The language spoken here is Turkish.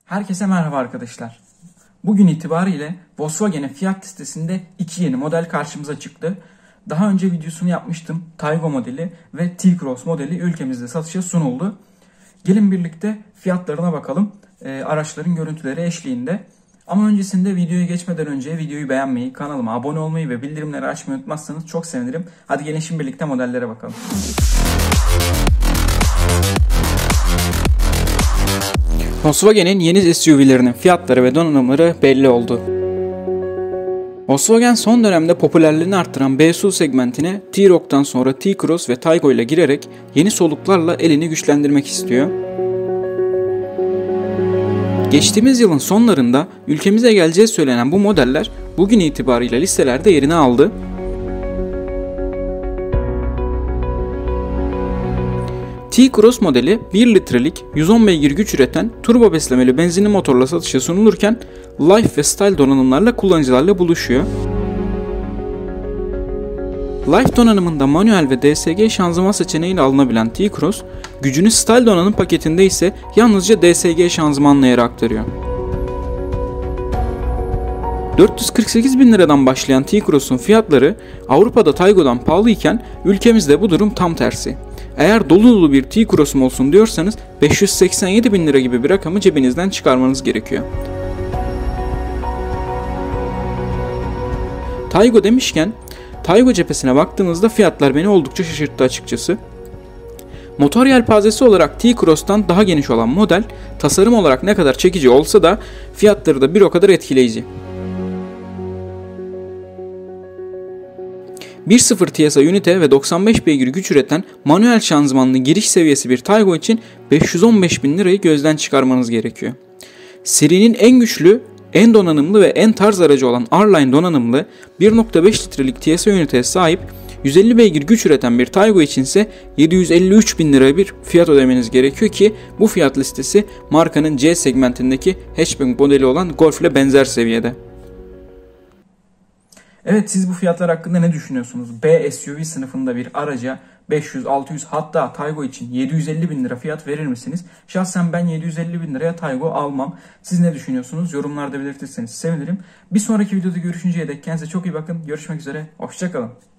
Herkese merhaba arkadaşlar. Bugün itibariyle Volkswagen'in fiyat listesinde iki yeni model karşımıza çıktı. Daha önce videosunu yapmıştım. Taygo modeli ve T-Cross modeli ülkemizde satışa sunuldu. Gelin birlikte fiyatlarına bakalım. Araçların görüntüleri eşliğinde. Ama öncesinde videoya geçmeden önce videoyu beğenmeyi, kanalıma abone olmayı ve bildirimleri açmayı unutmazsanız çok sevinirim. Hadi gelin şimdi birlikte modellere bakalım. Volkswagen'in yeni SUV'lerinin fiyatları ve donanımları belli oldu. Volkswagen son dönemde popülerliğini arttıran B-SUV segmentine T-Roc'tan sonra T-Cross ve Taygo ile girerek yeni soluklarla elini güçlendirmek istiyor. Geçtiğimiz yılın sonlarında ülkemize geleceği söylenen bu modeller bugün itibariyle listelerde yerini aldı. T-Cross modeli 1 litrelik 110 beygir güç üreten turbo beslemeli benzinli motorla satışa sunulurken Life ve Style donanımlarla kullanıcılarla buluşuyor. Life donanımında manuel ve DSG şanzıman seçeneğiyle alınabilen T-Cross, gücünü Style donanım paketinde ise yalnızca DSG şanzımanla yere aktarıyor. 448 bin liradan başlayan T-Cross'un fiyatları Avrupa'da Taygo'dan pahalı iken ülkemizde bu durum tam tersi. Eğer dolu dolu bir T-Cross'um olsun diyorsanız 587 bin lira gibi bir rakamı cebinizden çıkarmanız gerekiyor. Taygo demişken, Taygo cephesine baktığımızda fiyatlar beni oldukça şaşırttı açıkçası. Motor yelpazesi olarak T-Cross'tan daha geniş olan model, tasarım olarak ne kadar çekici olsa da fiyatları da bir o kadar etkileyici. 1.0 TSI ünite ve 95 beygir güç üreten manuel şanzımanlı giriş seviyesi bir Taygo için 515 bin lirayı gözden çıkarmanız gerekiyor. Serinin en güçlü, en donanımlı ve en tarz aracı olan R-Line donanımlı 1.5 litrelik TSI üniteye sahip 150 beygir güç üreten bir Taygo için ise 753 bin lira bir fiyat ödemeniz gerekiyor ki bu fiyat listesi markanın C segmentindeki hatchback modeli olan Golf ile benzer seviyede. Evet, siz bu fiyatlar hakkında ne düşünüyorsunuz? B SUV sınıfında bir araca 500, 600 hatta Taygo için 750 bin lira fiyat verir misiniz? Şahsen ben 750 bin liraya Taygo almam. Siz ne düşünüyorsunuz? Yorumlarda belirtirseniz sevinirim. Bir sonraki videoda görüşünceye dek kendinize çok iyi bakın. Görüşmek üzere. Hoşça kalın.